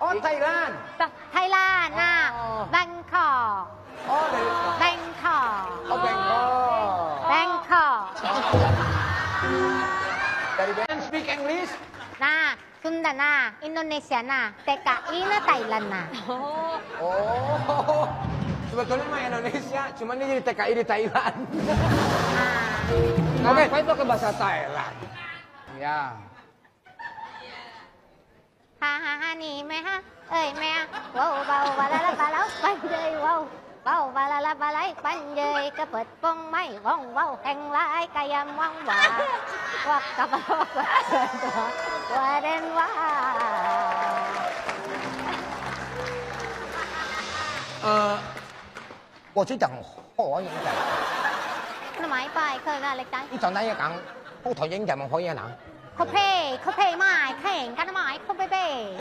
อ๋อไทยแลนด์ไทยแลนด์น่ะ แบงคอกอ๋อเลยแบงคอก oh Bangkok Bangkok dari Bangkok speak English nah Sunda nah Indonesia nah TKI nah Thailand nah oh sebetulnya mah Indonesia cuman ini jadi TKI di Thailand nah oke apa itu ke bahasa Thailand ya ฮ่าฮ่าฮ่านี่ไหมฮะเอ้ยแม่ว้าวเบาบาลาลาบาลาปันเยยว้าวเบาบาลาลาบาลาปันเยยกระเปิดปงไม่ว่องว้าวแห่งลายกายมว่องหวาวักกระบอกว่าเดินตัวว่าเดินว่า我只講可以嘅ทำไมไปเคยกันอะไรกัน呢陣呢一講好台英就冇可以啊嗱เขาเพ่ไม่แข่งกันทำไมเขาเพ่